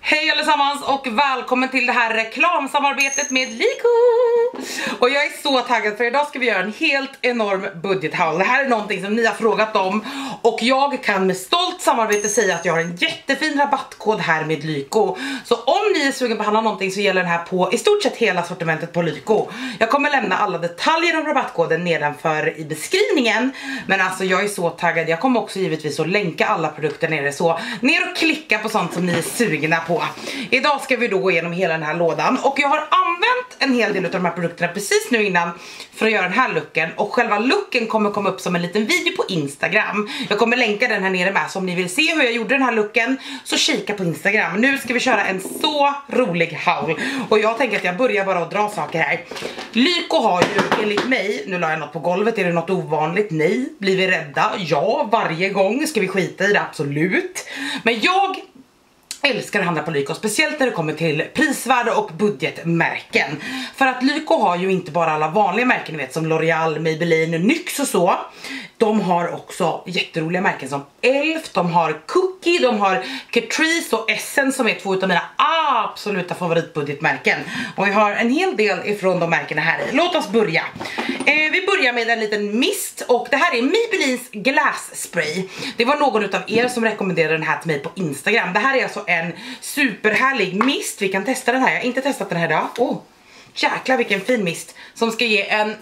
Hej allesammans och välkommen till det här reklamsamarbetet med Lyko. Och jag är så taggad för idag ska vi göra en helt enorm budgethaul. Det här är någonting som ni har frågat om och jag kan med stolt samarbete säga att jag har en jättefin rabattkod här med Lyko. Så om ni är sugen på att handla någonting så gäller den här på i stort sett hela sortimentet på Lyko. Jag kommer lämna alla detaljer om rabattkoden nedanför i beskrivningen. Men alltså jag är så taggad. Jag kommer också givetvis att länka alla produkter nere, så ner och klicka på sånt som ni är sugna på. Idag ska vi då gå igenom hela den här lådan och jag har använt en hel del av de här produkterna precis nu innan för att göra den här looken, och själva looken kommer komma upp som en liten video på Instagram. Jag kommer länka den här nere med, så om ni vill se hur jag gjorde den här looken så kika på Instagram. Nu ska vi köra en så rolig haul och jag tänker att jag börjar bara att dra saker här. Lyko har ju enligt mig, nu la jag något på golvet, är det något ovanligt? Nej. Blir vi rädda? Ja, varje gång. Ska vi skita i det? Absolut. Men jag älskar att handla på Lyko, speciellt när det kommer till prisvärda och budgetmärken. För att Lyko har ju inte bara alla vanliga märken, ni vet, som L'Oreal, Maybelline, NYX och så. De har också jätteroliga märken som Elf, de har Cookie, de har Catrice och Essence som är två av mina absoluta favoritbudgetmärken. Och vi har en hel del ifrån de märkena här i. Låt oss börja. Vi börjar med en liten mist och det här är Maybellines Glass Spray. Det var någon av er som rekommenderade den här till mig på Instagram. Det här är alltså en superhärlig mist. Vi kan testa den här. Jag har inte testat den här idag. Åh, jäklar vilken fin mist som ska ge en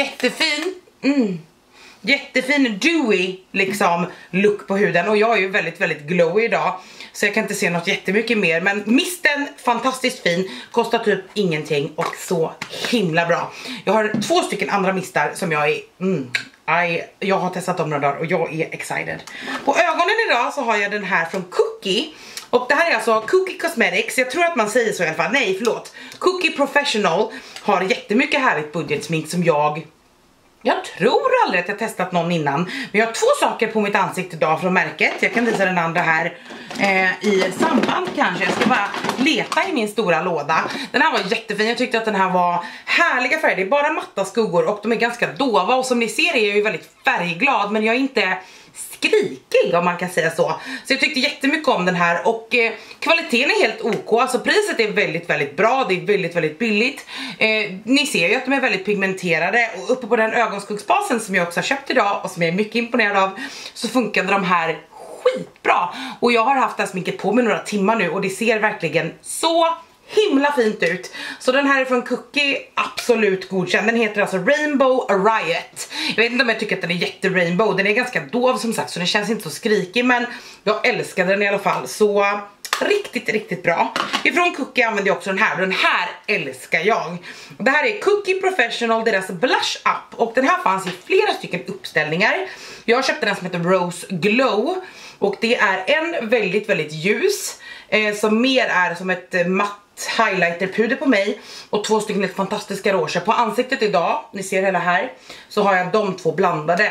jättefin dewy liksom look på huden, och jag är ju väldigt glowy idag så jag kan inte se något jättemycket mer, men misten fantastiskt fin, kostar typ ingenting och så himla bra. Jag har 2 stycken andra mistar som jag är jag har testat dem några dagar och jag är excited. På ögonen idag så har jag den här från Cookie. Och det här är alltså Cookie Cosmetics. Jag tror att man säger så i alla fall. Nej, förlåt. Cookie Professional har jättemycket härligt budgetsmink som jag tror aldrig att jag testat någon innan. Men jag har 2 saker på mitt ansikte idag från märket. Jag kan visa den andra här i samband kanske. Jag ska bara leta i min stora låda. Den här var jättefin. Jag tyckte att den här var härliga färger. Det är bara matta skuggor och de är ganska dova. Och som ni ser är jag ju väldigt färgglad, men jag är inte skrikig om man kan säga så. Så jag tyckte jättemycket om den här och kvaliteten är helt OK. Alltså priset är väldigt bra. Det är väldigt billigt. Ni ser ju att de är väldigt pigmenterade och uppe på den ögonskuggsbasen som jag också har köpt idag och som jag är mycket imponerad av, så funkade de här skitbra. Och jag har haft det här sminket på mig några timmar nu och det ser verkligen så himla fint ut. Så den här är från Cookie, absolut godkänd. Den heter alltså Rainbow Riot. Jag vet inte om jag tycker att den är jätte-rainbow. Den är ganska dov som sagt, så den känns inte så skrikig, men jag älskade den i alla fall. Så riktigt bra. Ifrån Cookie använder jag också den här. Den här älskar jag. Det här är Cookie Professional, deras Blush Up. Och den här fanns i flera stycken uppställningar. Jag köpte den som heter Rose Glow. Och det är en väldigt ljus, som mer är som ett matt highlighterpuder på mig, och 2 stycken fantastiska rouger på ansiktet idag. Ni ser hela här, så har jag de 2 blandade.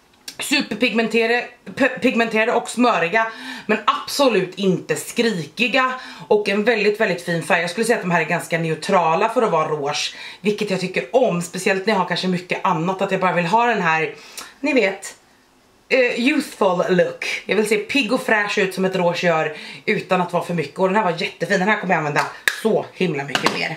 Superpigmenterade och smöriga, men absolut inte skrikiga, och en väldigt fin färg. Jag skulle säga att de här är ganska neutrala för att vara rouge, vilket jag tycker om, speciellt när jag har kanske mycket annat, att jag bara vill ha den här, ni vet, youthful look. Jag vill se pigg och fräsch ut som ett rouge gör utan att vara för mycket. Och den här var jättefin. Den här kommer jag använda så himla mycket mer.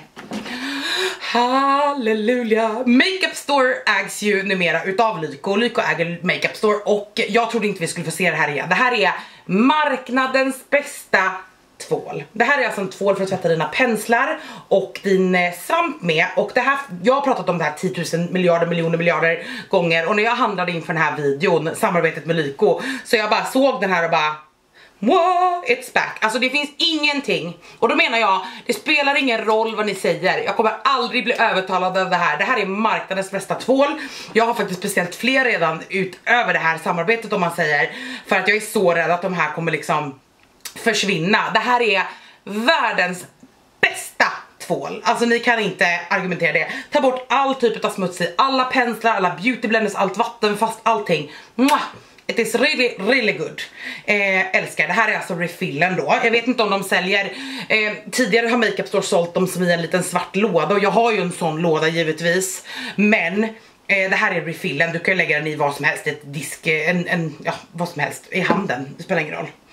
Halleluja. Makeup Store ägs ju numera utav Lyko. Lyko äger Makeup Store och jag trodde inte vi skulle få se det här igen. Det här är marknadens bästa tvål. Det här är alltså en tvål för att tvätta dina penslar och din svamp med. Och det här, jag har pratat om det här 10 000 miljarder gånger. Och när jag handlade inför den här videon, samarbetet med Lyko, så jag bara såg den här och bara wow, it's back. Alltså det finns ingenting. Och då menar jag, det spelar ingen roll vad ni säger. Jag kommer aldrig bli övertalad av det här. Det här är marknadens bästa tvål. Jag har faktiskt beställt fler redan utöver det här samarbetet, om man säger. För att jag är så rädd att de här kommer liksom försvinna. Det här är världens bästa tvål. Alltså ni kan inte argumentera det. Ta bort all typ av smuts i alla penslar, alla beautyblenders, allt vatten, fast allting. Mwah! It is really good. Älskar. Det här är alltså refillen då. Jag vet inte om de säljer. Tidigare har Makeup Store sålt dem som i en liten svart låda. Och jag har ju en sån låda givetvis. Men det här är refillen. Du kan lägga den i vad som helst. Ett disk, ja, vad som helst. I handen. Det spelar ingen roll.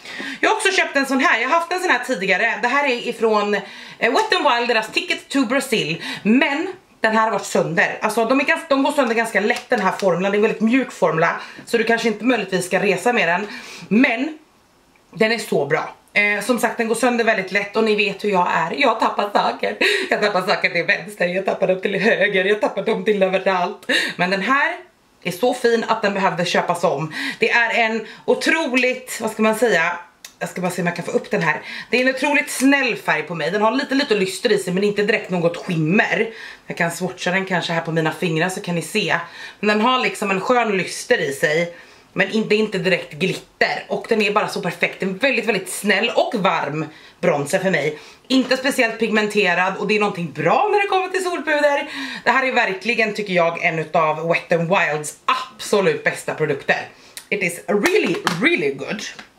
Jag har också köpt en sån här, jag har haft en sån här tidigare. Det här är ifrån Wet n Wild, deras Ticket to Brazil. Men den här har varit sönder. Alltså de går sönder ganska lätt, den här formulan. Det är en väldigt mjuk formula, så du kanske inte möjligtvis ska resa med den. Men den är så bra. Som sagt, den går sönder väldigt lätt och ni vet hur jag är. Jag tappar saker. Jag tappar saker till vänster, jag tappar dem till höger, jag tappar dem till överallt. Men den här är så fin att den behövde köpas om. Det är en otroligt, vad ska man säga, jag ska bara se om jag kan få upp den här. Det är en otroligt snäll färg på mig. Den har lite lyster i sig, men inte direkt något skimmer. Jag kan swatcha den kanske här på mina fingrar så kan ni se. Men den har liksom en skön lyster i sig, men inte direkt glitter. Och den är bara så perfekt. En väldigt snäll och varm bronzer för mig. Inte speciellt pigmenterad, och det är någonting bra när det kommer till solpuder. Det här är verkligen, tycker jag, en av Wet n Wilds absolut bästa produkter. It is really good.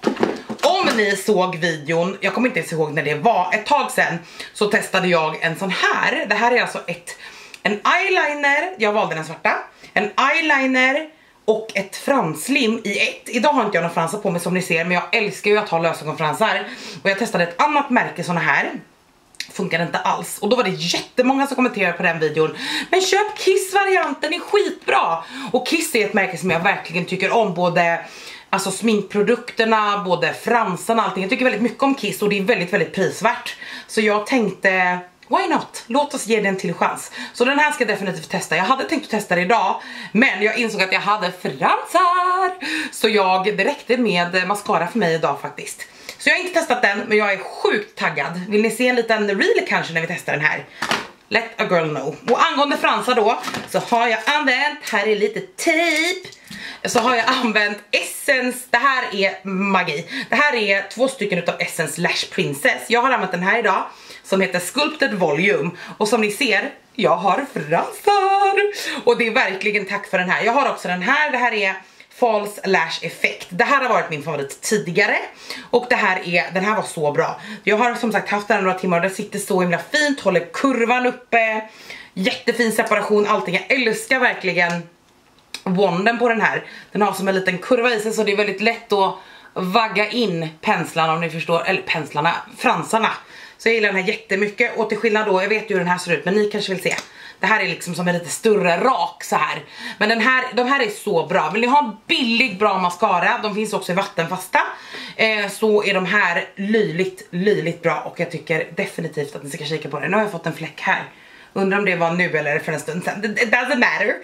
Om ni såg videon, jag kommer inte ens ihåg när det var, ett tag sedan, så testade jag en sån här. Det här är alltså en eyeliner, jag valde den svarta. En eyeliner och ett franslim i ett. Idag har inte jag några fransar på mig som ni ser, men jag älskar ju att ha lösögonfransar. Och jag testade ett annat märke såna här. Funkar inte alls. Och då var det jättemånga som kommenterade på den videon: men köp Kiss-varianten, är skitbra. Och Kiss är ett märke som jag verkligen tycker om, både alltså sminkprodukterna, både fransarna, allting. Jag tycker väldigt mycket om Kiss och det är väldigt prisvärt. Så jag tänkte, why not? Låt oss ge den till chans. Så den här ska jag definitivt testa. Jag hade tänkt att testa det idag, men jag insåg att jag hade fransar. Så det räckte med mascara för mig idag faktiskt. Så jag har inte testat den, men jag är sjukt taggad. Vill ni se en liten reel kanske när vi testar den här? Let a girl know. Och angående fransar då, så har jag använt, här är lite tejp. Så har jag använt Essence, det här är magi. Det här är 2 stycken utav Essence Lash Princess. Jag har använt den här idag, som heter Sculpted Volume. Och som ni ser, jag har fransar. Och det är verkligen tack för den här. Jag har också den här, det här är False Lash Effect. Det här har varit min favorit tidigare. Och den här var så bra. Jag har som sagt haft den några timmar och den sitter så himla fint. Håller kurvan uppe. Jättefin separation, allting. Jag älskar verkligen wanden på den här. Den har som en liten kurva i sig, så det är väldigt lätt att vagga in penslarna, om ni förstår. Eller penslarna, fransarna. Så jag gillar den här jättemycket. Och till skillnad då, jag vet ju hur den här ser ut, men ni kanske vill se. Det här är liksom som en lite större rak så här. Men de här är så bra. Vill ni ha en billig bra mascara, de finns också i vattenfasta, så är de här löjligt bra. Och jag tycker definitivt att ni ska kika på det. Nu har jag fått en fläck här. Undrar om det var nu eller för en stund sedan. It doesn't matter.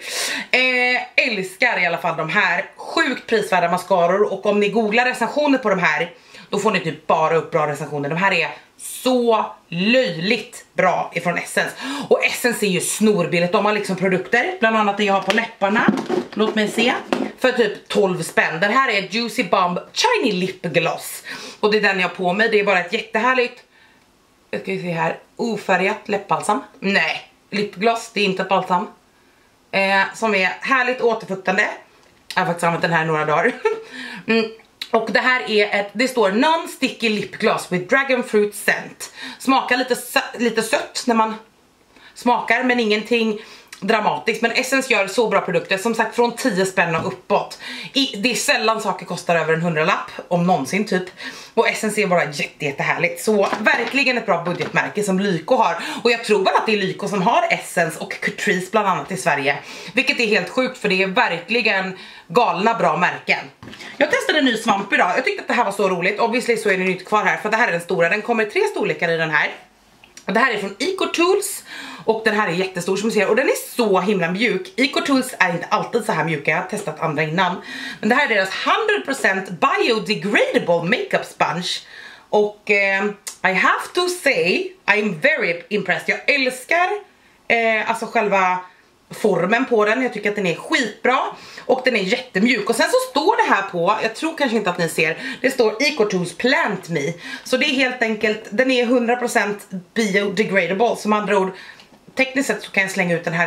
Älskar i alla fall de här. Sjukt prisvärda mascaror. Och om ni googlar recensioner på de här, då får ni typ bara upp bra recensioner. De här är så löjligt bra ifrån Essence. Och Essence är ju snorbilligt. De har liksom produkter, bland annat det jag har på läpparna. Låt mig se. För typ 12 spänn. Den här är Juicy Bomb Shiny Lip Gloss. Och det är den jag har på mig. Det är bara ett jättehärligt, jag ska se här, ofärgat läppbalsam. Nej, lipgloss, det är inte ett balsam. Som är härligt återfuktande. Jag har faktiskt använt den här några dagar. Och det här är det står non-sticky lip gloss with dragon fruit scent. Smakar lite sött när man smakar, men ingenting dramatiskt. Men Essence gör så bra produkter, som sagt från 10 spänn och uppåt. Det är sällan saker kostar över en 100-lapp, om någonsin typ. Och Essence är bara jättehärligt. Så verkligen ett bra budgetmärke som Lyko har. Och jag tror bara att det är Lyko som har Essence och Catrice bland annat i Sverige. Vilket är helt sjukt, för det är verkligen galna bra märken. Jag testade en ny svamp idag. Jag tyckte att det här var så roligt. Obviously så är det nytt kvar här, för det här är den stora. Den kommer i 3 storlekar i den här. Och det här är från EcoTools. Och den här är jättestor som ni ser. Och den är så himla mjuk. EcoTools är inte alltid så här mjuka. Jag har testat andra innan. Men det här är deras 100% biodegradable makeup sponge. Och I have to say, I'm very impressed. Jag älskar alltså själva formen på den. Jag tycker att den är skitbra. Och den är jättemjuk. Och sen så står det här på, jag tror kanske inte att ni ser, det står EcoTools Plant Me. Så det är helt enkelt, den är 100% biodegradable. Som andra ord, tekniskt sett så kan jag slänga ut den här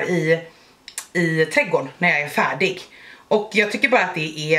i trädgården när jag är färdig. Och jag tycker bara att det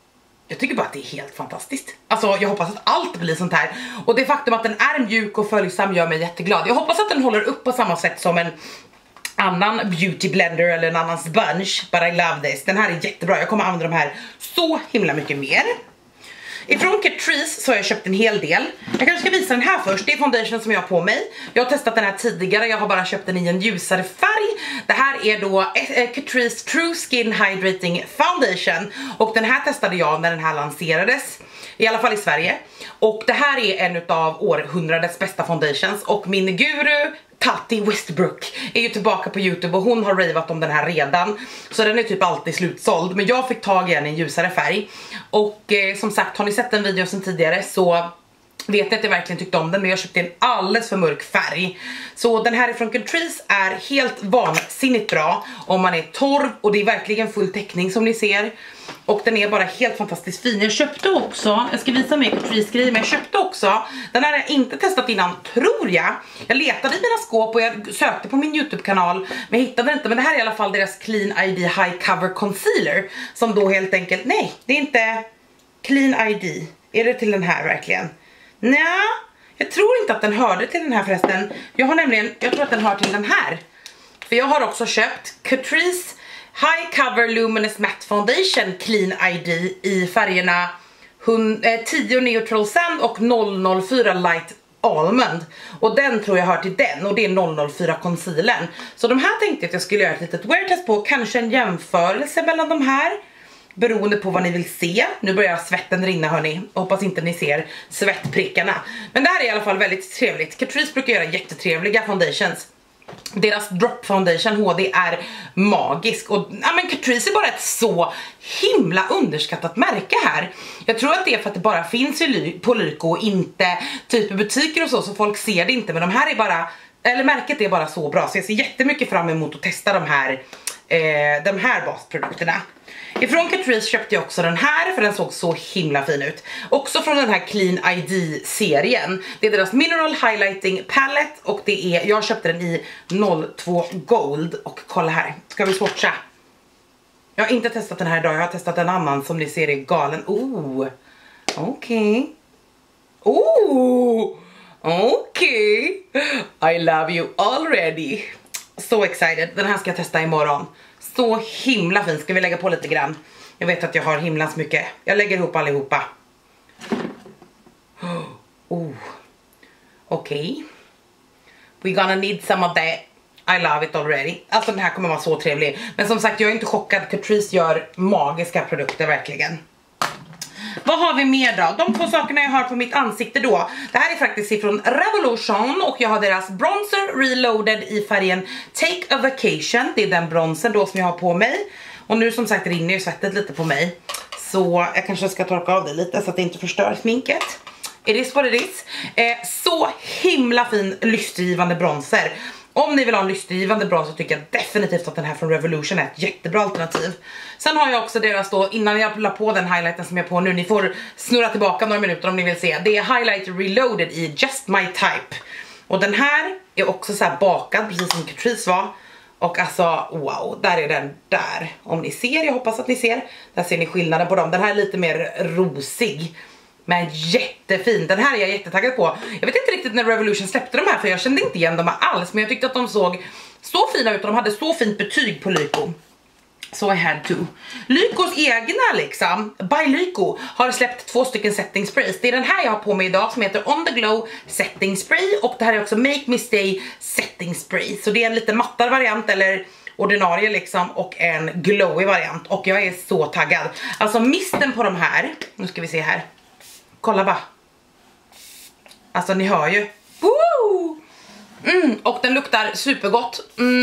är helt fantastiskt. Alltså jag hoppas att allt blir sånt här. Och det faktum att den är mjuk och följsam gör mig jätteglad. Jag hoppas att den håller upp på samma sätt som en annan beauty blender eller en annan sponge. But I love this. Den här är jättebra. Jag kommer använda de här så himla mycket mer. Ifrån Catrice så har jag köpt en hel del. Jag kanske ska visa den här först. Det är foundation som jag har på mig. Jag har testat den här tidigare. Jag har bara köpt den i en ljusare färg. Det här är då Catrice True Skin Hydrating Foundation. Och den här testade jag när den här lanserades. I alla fall i Sverige. Och det här är en av århundradets bästa foundations. Och min guru Tati Westbrook är ju tillbaka på YouTube och hon har ravat om den här redan. Så den är typ alltid slutsåld. Men jag fick tag i den i en ljusare färg. Och som sagt, har ni sett den videon sedan tidigare så vet jag att jag verkligen tyckte om den. Men jag köpte en alldeles för mörk färg. Så den här från Catrice är helt vansinnigt bra om man är torr. Och det är verkligen full täckning som ni ser. Och den är bara helt fantastiskt fin. Jag köpte också, jag ska visa mig Catrice-grejer, men jag köpte också, den här har jag inte testat innan, tror jag. Jag letade i mina skåp och jag sökte på min YouTube-kanal, men jag hittade inte. Men det här är i alla fall deras Clean ID High Cover Concealer. Som då helt enkelt, nej, det är inte Clean ID. Är det till den här verkligen? Nej, jag tror inte att den hörde till den här förresten. Jag tror att den hör till den här. För jag har också köpt Catrice High Cover Luminous Matte Foundation Clean ID i färgerna 10 Neutral Sand och 004 Light Almond. Och den tror jag hör till den, och det är 004 concealern. Så de här tänkte jag att jag skulle göra ett litet wear test på, kanske en jämförelse mellan de här. Beroende på vad ni vill se. Nu börjar svetten rinna hörni. Hoppas inte ni ser svettprickarna. Men det här är i alla fall väldigt trevligt. Catrice brukar göra jättetrevliga foundations. Deras Drop Foundation HD är magisk. Och ja, men Catrice är bara ett så himla underskattat märke här. Jag tror att det är för att det bara finns på Lyko och inte typ i butiker och så folk ser det inte. Men de här är bara, eller märket är bara så bra. Så jag ser jättemycket fram emot att testa de här basprodukterna. Ifrån Catrice köpte jag också den här, för den såg så himla fin ut. Också från den här Clean ID-serien. Det är deras Mineral Highlighting Palette. Och det är, jag köpte den i 02 Gold. Och kolla här, ska vi swatcha? Jag har inte testat den här idag, jag har testat en annan som ni ser är galen. Okej. Okej. I love you already. So excited, den här ska jag testa imorgon. Så himla fin, ska vi lägga på lite grann. Jag vet att jag har himlans mycket. Jag lägger ihop allihopa. Okej. We're gonna need some of that. I love it already. Alltså den här kommer vara så trevlig. Men som sagt, jag är inte chockad. Catrice gör magiska produkter verkligen. Vad har vi mer då? De två sakerna jag har på mitt ansikte då. Det här är faktiskt ifrån Revolution. Och jag har deras bronzer reloaded i färgen Take a Vacation. Det är den bronzen då som jag har på mig. Och nu som sagt rinner ju svettet lite på mig. Så jag kanske ska torka av det lite så att det inte förstör sminket. It is what it is. Så himla fin lystergivande bronzer. Om ni vill ha en lystergivande bronzer så tycker jag definitivt att den här från Revolution är ett jättebra alternativ. Sen har jag också deras då, innan jag la på den highlighten som jag är på nu, ni får snurra tillbaka några minuter om ni vill se. Det är highlight reloaded i Just My Type. Och den här är också så här bakad, precis som Catrice var. Och alltså, wow, där är den där. Om ni ser, jag hoppas att ni ser. Där ser ni skillnaden på dem. Den här är lite mer rosig. Men jättefin, den här är jag jättetaggad på. Jag vet inte riktigt när Revolution släppte de här, för jag kände inte igen dem alls. Men jag tyckte att de såg så fina ut och de hade så fint betyg på Lyko. So I had to. Lykos egna liksom, by Lyko, har släppt 2 stycken setting sprays. Det är den här jag har på mig idag som heter On The Glow Setting Spray. Och det här är också Make Me Stay Setting Spray. Så det är en lite mattare variant eller ordinarie liksom, och en glowy variant. Och jag är så taggad. Alltså misten på de här, nu ska vi se här. Kolla bara. Alltså ni hör ju. Woo! Och den luktar supergott.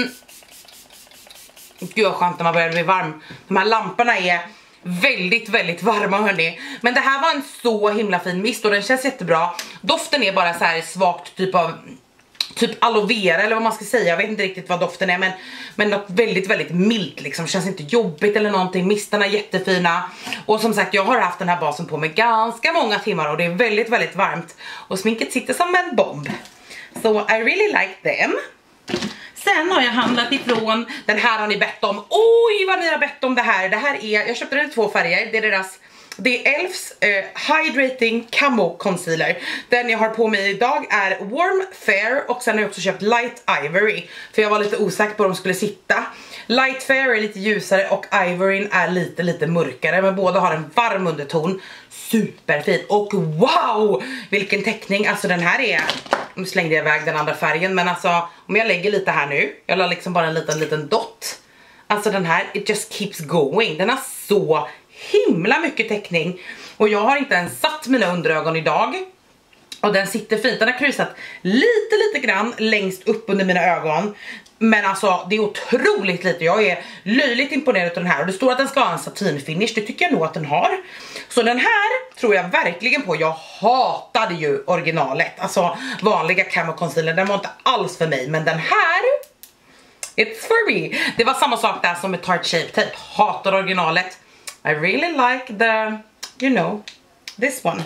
Gud vad skönt när man börjar bli varm. De här lamporna är väldigt, väldigt varma hörni. Men det här var en så himla fin mist och den känns jättebra. Doften är bara så här svagt typ aloe vera eller vad man ska säga. Jag vet inte riktigt vad doften är, men något väldigt, väldigt milt liksom. Känns inte jobbigt eller någonting. Mistarna är jättefina. Och som sagt, jag har haft den här basen på mig ganska många timmar och det är väldigt, väldigt varmt. Och sminket sitter som en bomb. So I really like them. Sen har jag handlat ifrån, den här har ni bett om. Oj vad ni har bett om det här. Det här är, jag köpte den i 2 färger. Det är deras Det är Elfs Hydrating Camo Concealer. Den jag har på mig idag är Warm Fair och sen har jag också köpt Light Ivory. För jag var lite osäker på hur de skulle sitta. Light Fair är lite ljusare och Ivory är lite mörkare. Men båda har en varm underton. Superfin. Och wow! Vilken teckning. Alltså den här är... Nu slängde jag iväg den andra färgen. Men alltså om jag lägger lite här nu. Jag la liksom bara en liten dot. Alltså den här, it just keeps going. Den har så himla mycket teckning. Och jag har inte ens satt mina underögon idag. Och den sitter fint. Den har kryssat lite grann längst upp under mina ögon. Men alltså det är otroligt lite. Jag är löjligt imponerad av den här. Och det står att den ska ha en satinfinish. Det tycker jag nog att den har. Så den här tror jag verkligen på. Jag hatade ju originalet. Alltså vanliga Camo Concealer. Den var inte alls för mig. Men den här... It's for me. Det var samma sak där som med Tarte Shape Tape. Hatar originalet. I really like the, you know, this one.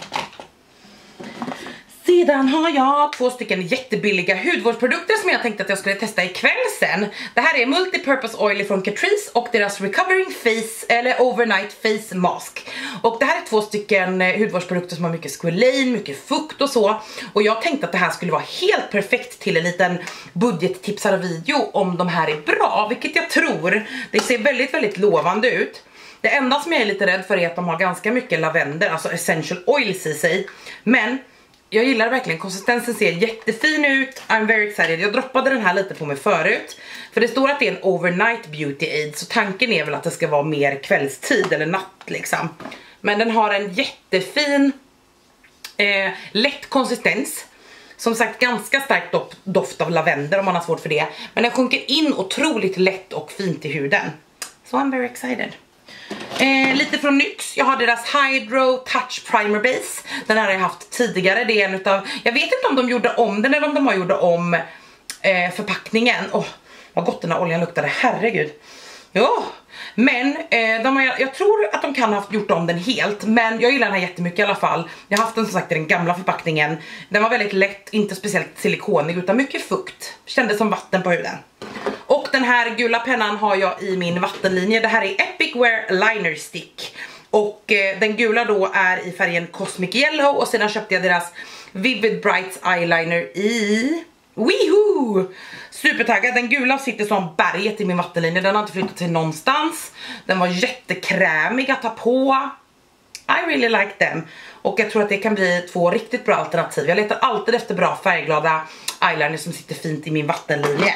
Sedan har jag 2 stycken jättebilliga hudvårdsprodukter som jag tänkte att jag skulle testa ikväll sen. Det här är Multipurpose Oil från Catrice och deras Recovering Face eller Overnight Face Mask. Och det här är 2 stycken hudvårdsprodukter som har mycket squalane, mycket fukt och så. Och jag tänkte att det här skulle vara helt perfekt till en liten budgettipsar-video om de här är bra, vilket jag tror. Det ser väldigt lovande ut. Det enda som jag är lite rädd för är att de har ganska mycket lavendel, alltså essential oils i sig. Men jag gillar verkligen, konsistensen ser jättefin ut. I'm very excited. Jag droppade den här lite på mig förut. För det står att det är en overnight beauty aid. Så tanken är väl att det ska vara mer kvällstid eller natt liksom. Men den har en jättefin lätt konsistens. Som sagt ganska stark doft av lavendel om man har svårt för det. Men den sjunker in otroligt lätt och fint i huden. So I'm very excited. Lite från NYX. Jag har deras Hydro Touch Primer Base. Den här har jag haft tidigare. Det är en utav, jag vet inte om de gjorde om den eller om de har gjort om förpackningen. Vad gott den här oljan luktade, herregud. Jo. Men jag tror att de kan ha gjort om den helt. Men jag gillar den här jättemycket i alla fall. Jag har haft den som sagt i den gamla förpackningen. Den var väldigt lätt, inte speciellt silikonig utan mycket fukt. Kändes som vatten på huden. Och den här gula pennan har jag i min vattenlinje. Det här är Epic Wear Liner Stick. Och den gula då är i färgen Cosmic Yellow. Och sedan köpte jag deras Vivid Brights Eyeliner i... Woohoo! Supertaggad. Den gula sitter som berget i min vattenlinje. Den har inte flyttat till någonstans. Den var jättekrämig att ta på. I really like them. Och jag tror att det kan bli 2 riktigt bra alternativ. Jag letar alltid efter bra färgglada eyeliner som sitter fint i min vattenlinje.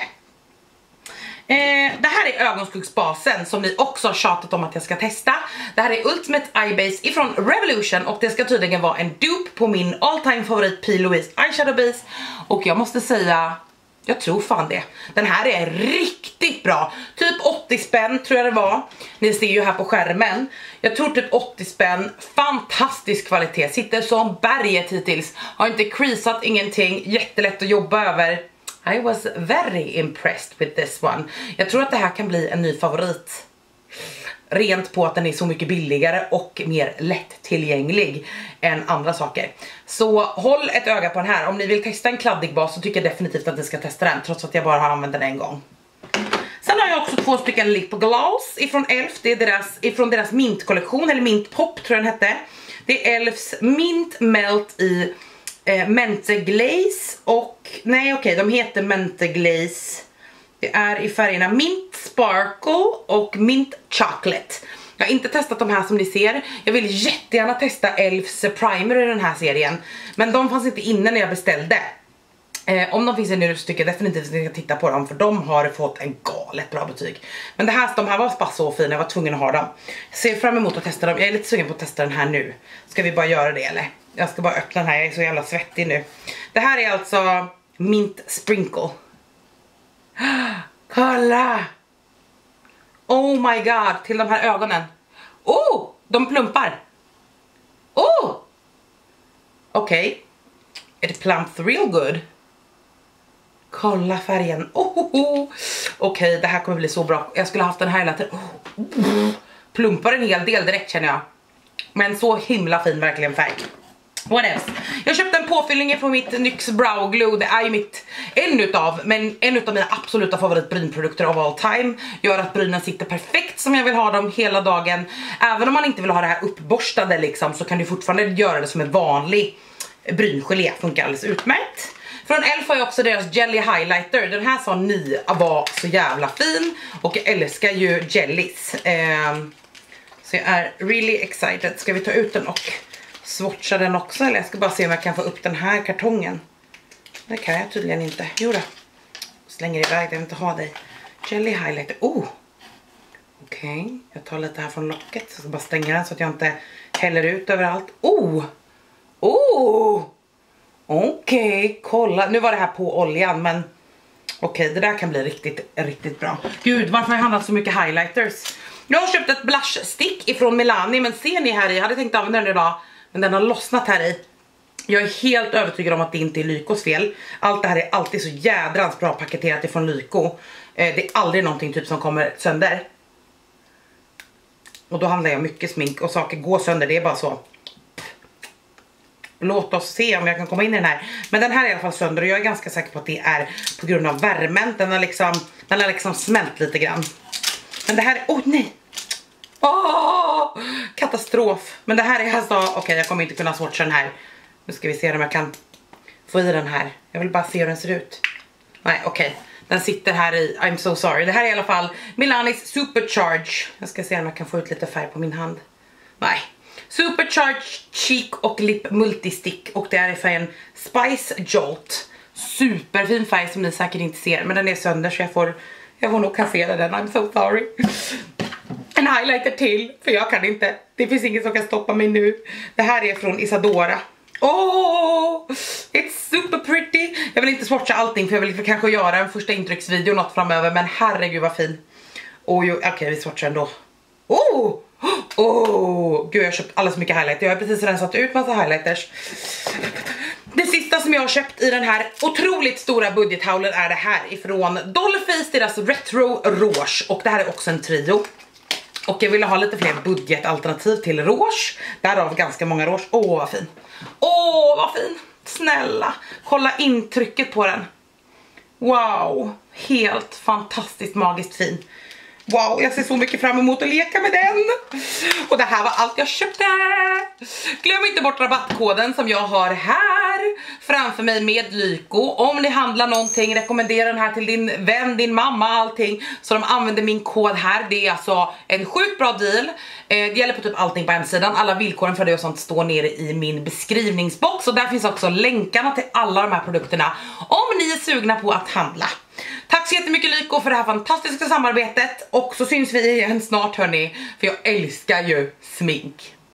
Det här är ögonskuggsbasen som ni också har tjatat om att jag ska testa. Det här är Ultimate Eye Base ifrån Revolution och det ska tydligen vara en dupe på min all time favorit P. Louise Eyeshadow Base. Och jag måste säga, jag tror fan det. Den här är riktigt bra. Typ 80 spänn tror jag det var. Ni ser ju här på skärmen. Jag tror typ 80 spänn. Fantastisk kvalitet. Sitter som berget hittills. Har inte creasat ingenting. Jättelätt att jobba över. I was very impressed with this one. Jag tror att det här kan bli en ny favorit. Rent på att den är så mycket billigare och mer lättillgänglig än andra saker. Så håll ett öga på den här. Om ni vill testa en kladdig bas så tycker jag definitivt att ni ska testa den. Trots att jag bara har använt den en gång. Sen har jag också 2 stycken lip gloss ifrån Elf. Det är ifrån deras mint-kollektion. Eller mint pop tror jag den hette. Det är Elfs mint melt i... Mente Glaze och de heter Mente Glaze. Det är i färgerna Mint Sparkle och Mint Chocolate. Jag har inte testat de här som ni ser. Jag vill jättegärna testa Elfs primer i den här serien, men de fanns inte inne när jag beställde. Om de finns nu så tycker jag definitivt att ni ska titta på dem, för de har fått en galet bra betyg. Men de här var bara så fina, jag var tvungen att ha dem. Ser fram emot att testa dem. Jag är lite sugen på att testa den här nu. Ska vi bara göra det eller? Jag ska bara öppna den här, jag är så jävla svettig nu. Det här är alltså Mint Sprinkle. Kolla! Oh my god, till de här ögonen. Oh, de plumpar. Oh! Okej. It plumps real good. Kolla färgen. Okej, det här kommer bli så bra. Jag skulle haft den här hela tiden. Plumpar en hel del direkt känner jag. Men så himla fin verkligen färg. What else? Jag köpte en påfyllning från mitt NYX Brow Glue. Det är ju en utav mina absoluta favoritbrynprodukter of all time. Gör att brynen sitter perfekt som jag vill ha dem hela dagen. Även om man inte vill ha det här uppborstade liksom, så kan du fortfarande göra det som en vanlig bryngelé. Funkar alldeles utmärkt. Från Elf har jag också deras Jelly Highlighter. Den här sa ni var så jävla fin. Och jag älskar ju jellies. Så jag är really excited. Ska vi ta ut den och swatcha den också? Eller jag ska bara se om jag kan få upp den här kartongen. Det kan jag tydligen inte. Jo då. Slänger iväg, jag vill inte ha dig. Jelly Highlighter. Okej. Jag tar lite här från locket. Så jag ska bara stänga den så att jag inte häller ut överallt. Okej, kolla. Nu var det här på oljan, men okej, det där kan bli riktigt, riktigt bra. Gud, varför har jag handlat så mycket highlighters? Jag har köpt ett blush stick ifrån Milani, men ser ni här i? Jag hade tänkt använda den idag, men den har lossnat här i. Jag är helt övertygad om att det inte är Lykos fel. Allt det här är alltid så jädrans bra paketerat ifrån Lyko. Det är aldrig någonting typ som kommer sönder. Och då handlar jag mycket smink och saker går sönder, det är bara så. Låt oss se om jag kan komma in i den här. Men den här är i alla fall sönder och jag är ganska säker på att det är på grund av värmen. Den har liksom smält lite grann. Men det här är, nej. Katastrof. Men det här är alltså, okej, jag kommer inte kunna swatcha den här. Nu ska vi se om jag kan få i den här. Jag vill bara se hur den ser ut. Nej, okej. Den sitter här i, I'm so sorry. Det här är i alla fall Milanis Supercharge. Jag ska se om jag kan få ut lite färg på min hand. Nej. Supercharged Cheek och Lip Multistick. Och det är i färgen Spice Jolt. Superfin färg som ni säkert inte ser. Men den är sönder så jag får nog kassera den. I'm so sorry. En highlighter till. För jag kan inte. Det finns ingen som kan stoppa mig nu. Det här är från Isadora. It's super pretty. Jag vill inte swatcha allting för jag vill kanske göra en första intrycksvideo något framöver. Men herregud vad fin. Okej, vi swatchar ändå. Gud, jag har köpt alldeles mycket highlighter. Jag har precis rensat ut massa highlighters. Det sista som jag har köpt i den här otroligt stora budgethaulen är det här ifrån Dollface, deras Retro Rouge. Och det här är också en trio. Och jag ville ha lite fler budgetalternativ till rouge. Därav ganska många rouge. Vad fin. Vad fin. Snälla, kolla intrycket på den. Wow, helt fantastiskt magiskt fin. Wow, jag ser så mycket fram emot att leka med den. Och det här var allt jag köpte. Glöm inte bort rabattkoden som jag har här framför mig med Lyko. Om ni handlar någonting, rekommendera den här till din vän, din mamma, allting. Så de använder min kod här. Det är alltså en sjukt bra deal. Det gäller på typ allting på hemsidan. Alla villkoren för det och sånt står nere i min beskrivningsbox. Och där finns också länkarna till alla de här produkterna om ni är sugna på att handla. Tack så jättemycket Lyko för det här fantastiska samarbetet. Och så syns vi igen snart hörni. För jag älskar ju smink.